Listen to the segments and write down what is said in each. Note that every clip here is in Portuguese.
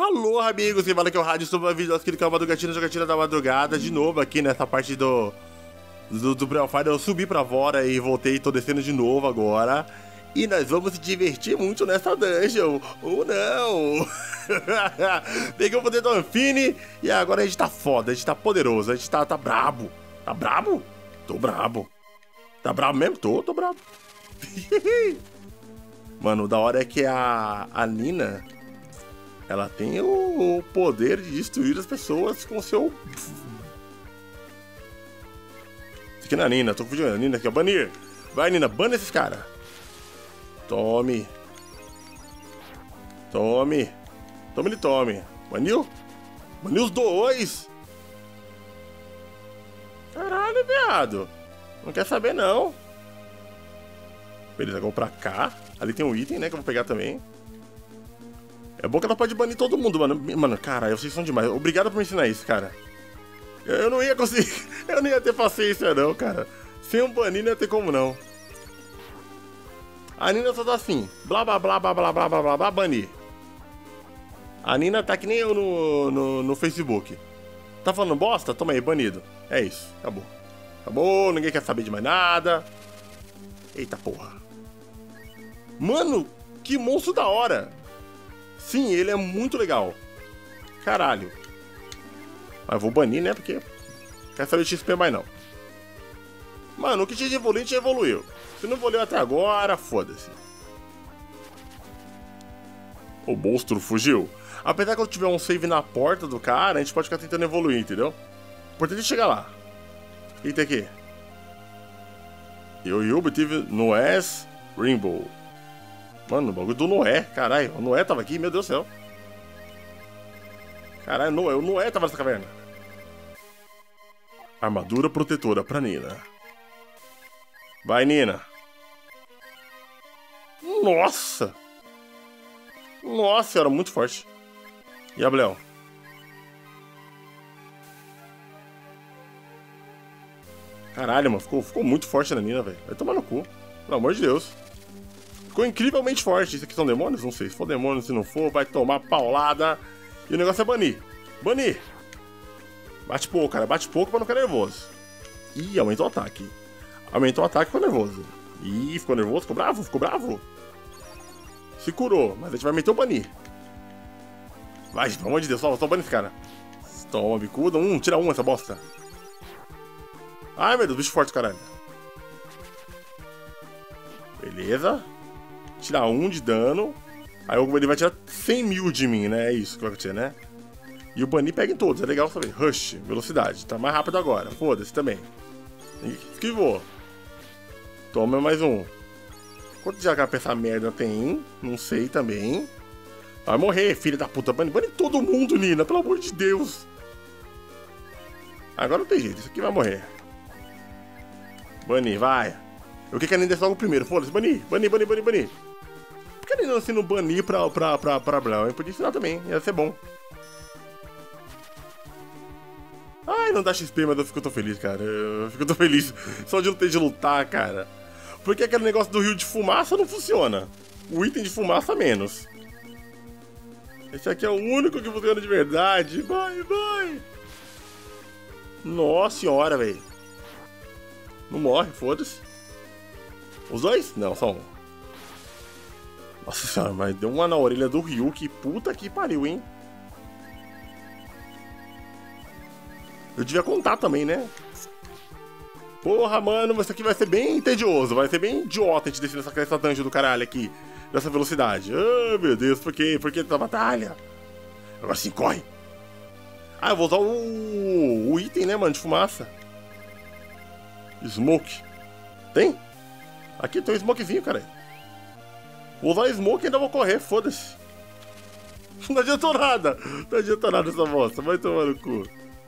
Alô, amigos, quem fala que é o Rádio sobre a vídeo aqui do canal Madrugatina, Jogatina da Madrugada. De novo aqui nessa parte do Pre-Alpha. Eu subi pra fora e voltei e tô descendo de novo agora. E nós vamos se divertir muito nessa dungeon, ou não? Peguei o poder do Anfini e agora a gente tá foda, a gente tá poderoso, a gente tá brabo. Tá brabo? Tô brabo. Tá brabo mesmo? Tô brabo. Mano, o da hora é que a Nina, ela tem o poder de destruir as pessoas com seu... Isso aqui não é a Nina, tô confundindo. A Nina aqui, ó. Banir. Vai, Nina, bana esses caras. Tome. Tome. Tome, ele tome. Baniu? Baniu os dois. Caralho, viado. Não quer saber, não. Beleza, vamos pra cá. Ali tem um item, né, que eu vou pegar também. É bom que ela pode banir todo mundo, mano. Mano, cara, vocês são demais. Obrigado por me ensinar isso, cara. Eu não ia conseguir. Eu não ia ter paciência, não, cara. Sem um banir não ia ter como, não. A Nina só tá assim. Blá, blá, blá, blá, blá, blá, blá, blá, blá, banir. A Nina tá que nem eu no Facebook. Tá falando bosta? Toma aí, banido. É isso, acabou. Acabou, ninguém quer saber de mais nada. Eita porra. Mano, que monstro da hora. Sim, ele é muito legal. Caralho. Mas vou banir, né? Porque quer saber de XP mais não. Mano, o que tinha de evoluir, já evoluiu. Se não evoluiu até agora, foda-se. O monstro fugiu. Apesar que eu tiver um save na porta do cara, a gente pode ficar tentando evoluir, entendeu? O importante é chegar lá. O que tem aqui? Eu obtive Noé's Rainbow. Mano, o bagulho do Noé, caralho. O Noé tava aqui, meu Deus do céu. Caralho, o Noé tava nessa caverna. Armadura protetora pra Nina. Vai, Nina. Nossa. Nossa, era muito forte. E a Blel? Caralho, mano, ficou muito forte na Nina, velho. Vai tomar no cu, pelo amor de Deus. Ficou incrivelmente forte. Isso aqui são demônios? Não sei. Se for demônio, se não for, vai tomar paulada. E o negócio é banir. Banir. Bate pouco, cara. Bate pouco pra não ficar nervoso. Ih, aumentou o ataque. Aumentou o ataque, ficou nervoso. Ih, ficou nervoso, ficou bravo, ficou bravo. Se curou, mas a gente vai meter o banir. Vai, pelo amor de Deus, só banir esse cara. Toma, bicuda. Tira essa bosta. Ai, meu Deus, bicho forte, caralho. Beleza. Tirar 1 de dano. Aí ele vai tirar 100 mil de mim, né? É isso que vai acontecer, né? E o banir pega em todos, é legal saber. Rush, velocidade. Tá mais rápido agora. Foda-se também. Esquivou. Toma mais um. Quanto de HP essa merda tem? Não sei também. Vai morrer, filha da puta. Bane todo mundo, Nina. Pelo amor de Deus. Agora não tem jeito. Isso aqui vai morrer. Banir, vai. Eu quero que a Nina desça logo primeiro. Foda-se, banir. Banir. Por que a Nina não ensina banir pra Blau? Eu podia ensinar também. Ia ser bom. Ai, não dá XP, mas eu fico tão feliz, cara. Eu fico tão feliz só de não ter de lutar, cara. Porque aquele negócio do rio de fumaça não funciona. O item de fumaça menos. Esse aqui é o único que funciona de verdade. Vai. Nossa senhora, velho. Não morre, foda-se. Os dois? Não, só um. Nossa senhora, mas deu uma na orelha do Ryu. Que puta que pariu, hein? Eu devia contar também, né? Porra, mano, isso aqui vai ser bem tedioso. Vai ser bem idiota a gente descer nessa dungeon do caralho aqui. Nessa velocidade. Ah, meu Deus, por quê? Por que essa batalha? Agora sim, corre. Ah, eu vou usar o item, né, mano, de fumaça. Smoke. Tem? Aqui tem um smokezinho, cara. Vou usar smoke e ainda vou correr, foda-se. Não adiantou nada. Não adiantou nada essa bosta. Vai tomar no cu.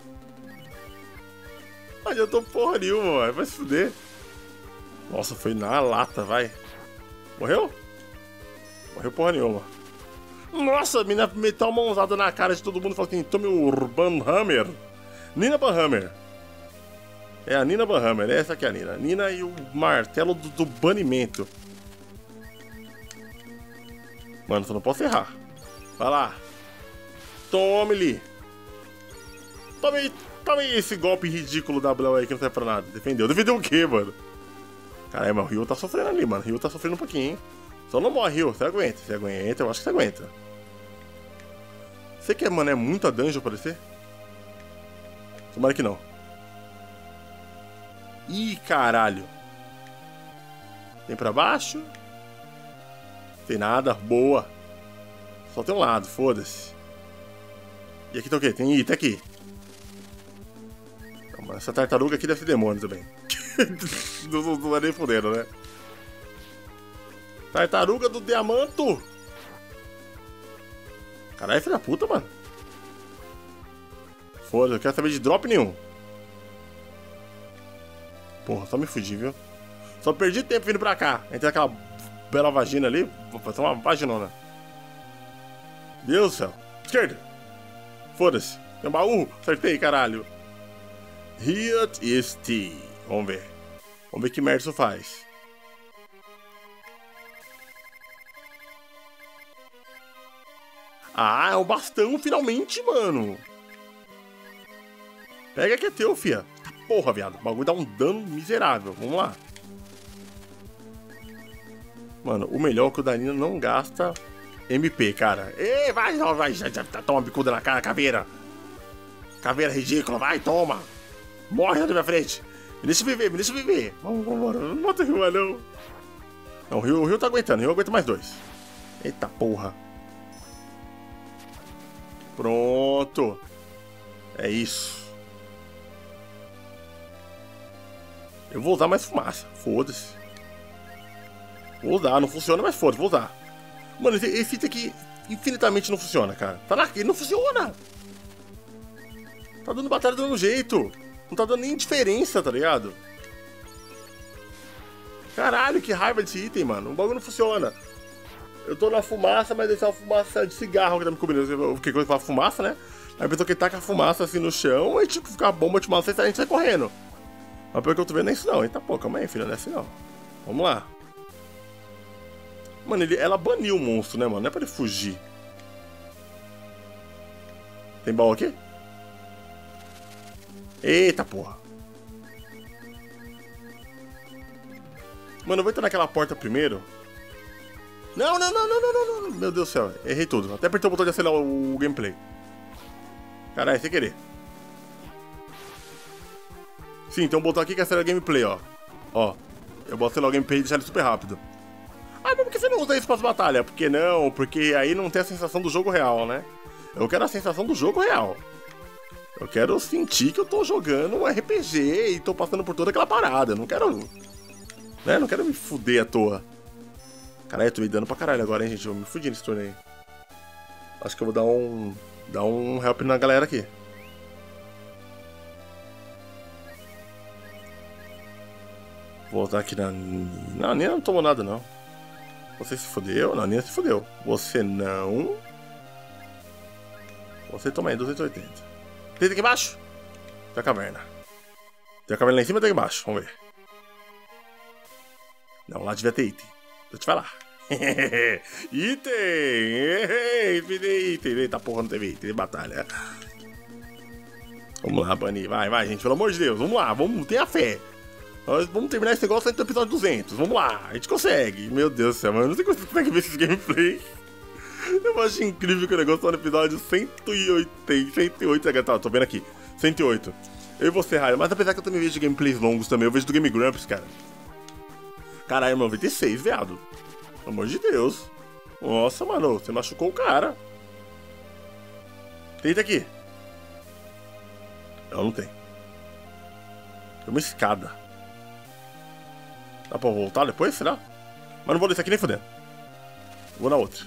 Não adiantou porra nenhuma, mano. Vai se fuder. Nossa, foi na lata, vai. Morreu? Morreu porra nenhuma. Nossa, a menina meteu uma mãozada na cara de todo mundo e falou assim: tome o Banhammer. Nina Banhammer. É a Nina Banhammer, essa aqui é a Nina. Nina e o martelo do banimento. Mano, só não posso errar. Vai lá. Tome-lhe. Tome esse golpe ridículo da Blau aí que não serve pra nada. Defendeu. Defendeu o quê, mano? Caralho, mas o Ryu tá sofrendo ali, mano. O Ryu tá sofrendo um pouquinho, hein? Só não morre, Ryu. Você aguenta. Você aguenta. Eu acho que você aguenta. Você quer, mano, é muita dungeon pra descer? Tomara que não. Ih, caralho. Tem pra baixo? Tem nada. Boa. Só tem um lado, foda-se. E aqui tá o quê? Tem item aqui. Não, mano, essa tartaruga aqui deve ser demônio também. Não é nem fudendo, né? Tartaruga do diamanto. Caralho, filho da puta, mano. Foda-se, eu quero saber de drop nenhum. Porra, só me fudi, viu? Só perdi tempo vindo pra cá. Entrei naquela bela vagina ali. Vou fazer uma vaginona. Deus do céu. Esquerda. Foda-se. Tem um baú. Acertei, caralho. Hit is T. Vamos ver. Vamos ver que merda isso faz. Ah, é o bastão, finalmente, mano. Pega que é teu, fia. Porra, viado. O bagulho dá um dano miserável. Vamos lá. Mano, o melhor é que o Danilo não gasta MP, cara. Ei, vai, já toma bicuda na cara, caveira. Caveira ridícula, vai, toma. Morre na minha frente. Me deixa viver, me deixa viver. Vamos, vambora. Não mata o Ryu, não. Não, o Ryu tá aguentando. O Ryu aguenta mais 2. Eita porra. Pronto. É isso. Eu vou usar mais fumaça. Foda-se. Vou usar, não funciona, mas foda-se, vou usar. Mano, esse item aqui infinitamente não funciona, cara. Tá lá, ele não funciona. Tá dando batalha do mesmo jeito. Não tá dando nem diferença, tá ligado? Caralho, que raiva desse item, mano. O bagulho não funciona. Eu tô na fumaça, mas essa é uma fumaça de cigarro que tá me cobrindo. Porque quando fala fumaça, né? Aí a pessoa que taca a fumaça assim no chão e tipo, fica a bomba de fumaça e a gente sai correndo. Mas pelo que eu tô vendo não é isso não. Eita, pô, calma aí, filha, não é assim não. Vamos lá. Mano, ela baniu o monstro, né, mano? Não é pra ele fugir. Tem baú aqui? Eita, porra. Mano, eu vou entrar naquela porta primeiro. Não. Meu Deus do céu, errei tudo. Até apertei o botão de acelerar o gameplay. Caralho, sem querer. Sim, tem um botão aqui que acelera o gameplay, ó. Ó, eu vou acelerar o gameplay e deixar ele super rápido. Ah, mas por que você não usa isso para as batalhas? Por que não? Porque aí não tem a sensação do jogo real, né? Eu quero a sensação do jogo real. Eu quero sentir que eu tô jogando um RPG e tô passando por toda aquela parada. Eu não quero... né? Não quero me fuder à toa. Caralho, eu tô me dando pra caralho agora, hein, gente? Eu me fudi nesse torneio. Acho que eu vou dar um... dar um help na galera aqui. Vou voltar aqui na... Não, a Nina não tomou nada, não. Você se fudeu? Não, a Nina se fudeu. Você não... Você toma aí, 280. Tem aqui embaixo? Tem a caverna. Tem a caverna lá em cima ou tem aqui embaixo? Vamos ver. Não, lá devia ter item. Deixa eu te falar. Item! Item! Eita porra, não teve item de batalha. Vamos lá, Bunny. Vai, gente. Pelo amor de Deus. Vamos lá. Vamos, tenha fé. Nós vamos terminar esse negócio antes do episódio 200. Vamos lá. A gente consegue. Meu Deus do céu, mano. Não sei como você consegue ver esses gameplays. Eu acho incrível que o negócio tá no episódio 108. 108. Tá, tô vendo aqui. 108. Eu e você, Raio. Mas apesar que eu também vejo gameplays longos também. Eu vejo do Game Grumps, cara. Caralho, 96, viado. Pelo amor de Deus. Nossa, mano. Você machucou o cara. Tenta aqui. Não tem. Tem uma escada. Dá pra voltar depois, será? Mas não vou descer aqui nem fudendo. Vou na outra.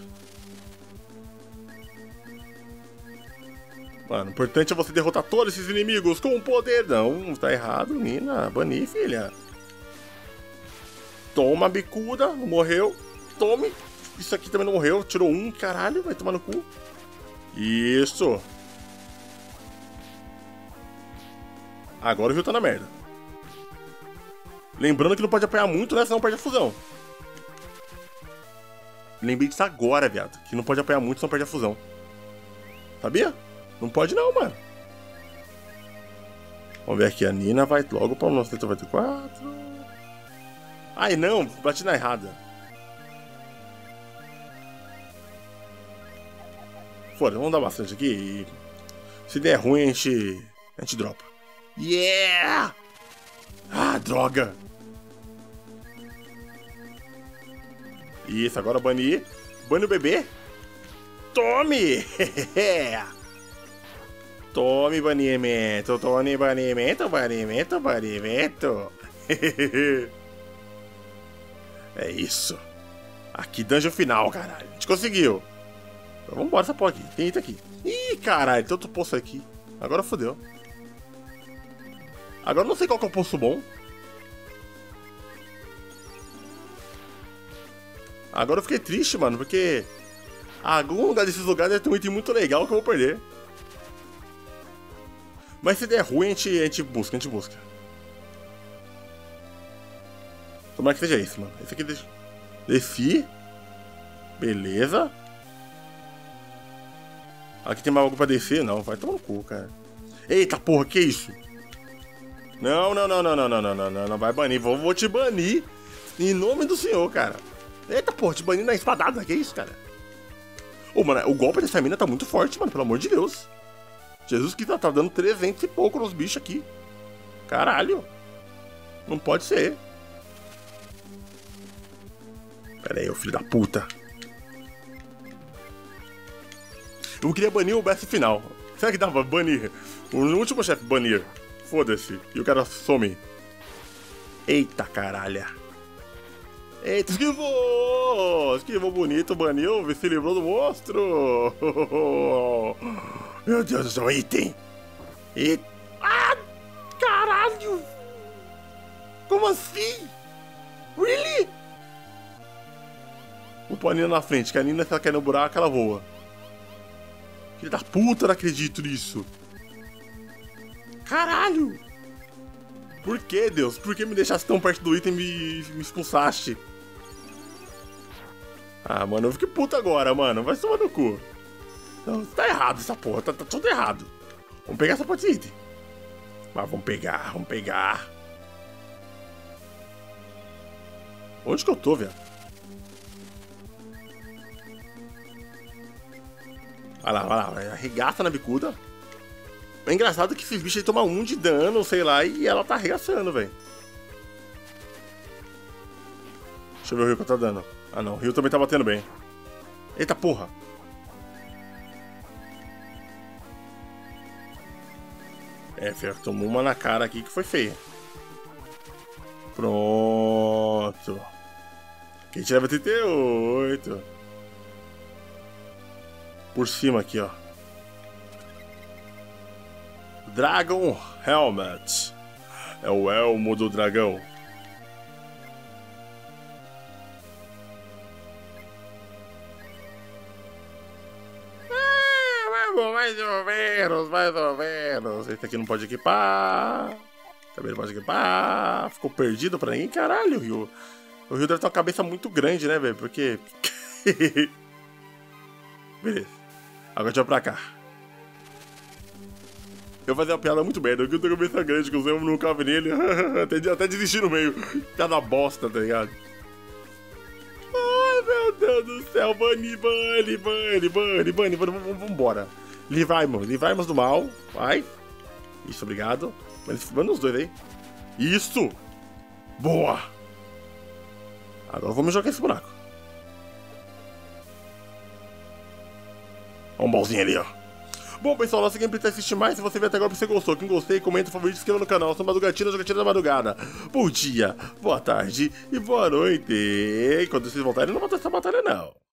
Mano, o importante é você derrotar todos esses inimigos com o poder. Não, tá errado, Nina. Bani, filha. Toma, bicuda. Não morreu. Tome. Isso aqui também não morreu. Tirou um, caralho. Vai tomar no cu. Isso. Agora o Ryu tá na merda. Lembrando que não pode apanhar muito, né? Senão perde a fusão. Lembrei disso agora, viado. Que não pode apanhar muito, senão perde a fusão. Sabia? Não pode não, mano. Vamos ver aqui, a Nina vai logo pra 1994. Ai não, bati na errada. Foda, vamos dar bastante aqui e... Se der ruim, a gente dropa. Yeah! Ah, droga! Isso, agora banir. Bane o bebê. Tome! Tome banimento, tome banimento, banimento, banimento. É isso. Aqui, dungeon final, caralho. A gente conseguiu. Então, vambora essa porra aqui. Tem item aqui. Ih, caralho, tem outro poço aqui. Agora fodeu. Agora eu não sei qual que é o poço bom. Agora eu fiquei triste, mano, porque... algum lugar desses lugares deve ter um item muito legal que eu vou perder. Mas se der ruim, a gente busca, Tomara que seja isso, mano. Esse aqui desci. Beleza. Aqui tem mais algo pra descer? Não, vai tomar no cu, cara. Eita porra, que isso? Não, não vai banir. Vou te banir em nome do senhor, cara. Eita porra, te banir na espadada, que isso, cara? Ô, mano, o golpe dessa mina tá muito forte, mano, pelo amor de Deus. Jesus que tá dando 300 e pouco nos bichos aqui. Caralho. Não pode ser. Pera aí, ô filho da puta. Eu queria banir o boss final. Será que dá pra banir? O último chefe banir. Foda-se. E o cara some. Eita caralho. Eita, esquivou! Esquivou bonito, baniu, se livrou do monstro! Meu Deus do céu, item! Ah! Caralho! Como assim? Really? Vou pôr a Nina na frente, que a Nina, se ela cair no buraco, ela voa. Filho da puta, não acredito nisso! Caralho! Por que, Deus? Por que me deixasse tão perto do item e me expulsaste? Ah, mano, eu fiquei puto agora, mano. Vai tomar no cu. Não, tá errado essa porra. Tá tudo errado. Vamos pegar essa porra de item. Mas vamos pegar. Onde que eu tô, velho? Vai lá. Arregaça na bicuda. É engraçado que esses bichos aí tomam 1 de dano, sei lá, e ela tá arregaçando, velho. Deixa eu ver o Rio que eu tô dando. Ah não, o Rio também tá batendo bem. Eita porra. É, filho, tomou uma na cara aqui que foi feia. Pronto. Aqui a gente leva 38. Por cima aqui, ó. Dragon Helmet. É o elmo do dragão. Mais ou menos. Esse aqui não pode equipar. Também não pode equipar. Ficou perdido pra ninguém. Caralho, o Rio. O Rio deve ter uma cabeça muito grande, né, velho? Porque... Beleza. Agora a gente vai pra cá. Eu vou fazer uma piada muito merda. Eu tenho cabeça grande, que os elmos não cabem nele. Até desisti no meio. Cada bosta, tá ligado? Ai, meu Deus do céu. Bane. Vambora. Livrarmos do mal. Vai. Isso, obrigado. Manda os dois aí. Isso. Boa. Agora vamos jogar esse buraco. Olha um balzinho ali, ó. Bom, pessoal, nossa gameplay tá assistindo mais. Se você viu até agora, você gostou. Quem gostei, comenta, favorito, inscreva no canal. Eu sou Madrugatina, jogatina da madrugada. Bom dia, boa tarde e boa noite. E quando vocês voltarem, não vou ter essa batalha, não.